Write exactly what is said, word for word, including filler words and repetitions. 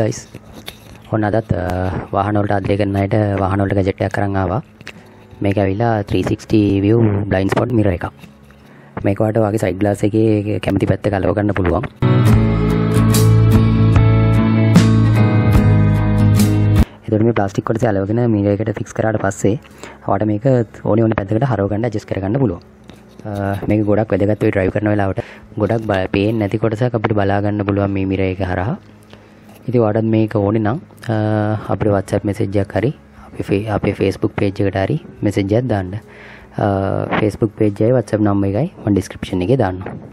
guys. ඔන්න අදත් වාහන වලට අධ්‍යය කරන අයට වාහන වලට ගැජට් එකක් අරන් ආවා. මේක ඇවිල්ලා three sixty view blind spot mirror එකක්. මේක වට වගේ side glass එකේ කැමති පැත්ත කලව ගන්න පුළුවන්. එතකොට මේ ප්ලාස්ටික් කොටස අලවගෙන mirror එකට fix කරාට පස්සේ ඔයාලට මේක ඕනේ ඕනේ පැත්තකට හරව ගන්න adjust කර ගන්න පුළුවන්. මේක ගොඩක් වැදගත් වෙයි drive කරන වෙලාවට. ගොඩක් පේන්නේ නැති කොටසක් අපිට බලා ගන්න පුළුවන් මේ mirror එක හරහා. ඉතින් ඔයාලට මේක ඕනේ නම් අපේ WhatsApp message එකක් හරි අපේ අපේ Facebook page එකට හරි message එකක් දාන්න. Facebook page එකයි WhatsApp number එකයි මම description එකේ දාන්නම්.